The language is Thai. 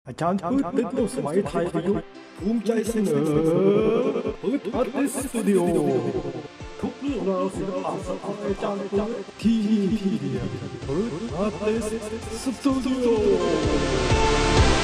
อาจารย์พืชในโลกสมัยไทยประยุกต์ภูมิใจเสนอพืชอาร์ติสสตูดิโอทุกเรื่องราวศิลปะสไตล์อาจารย์พืชที่เดียวพืชอาร์ติสสตูดิโอ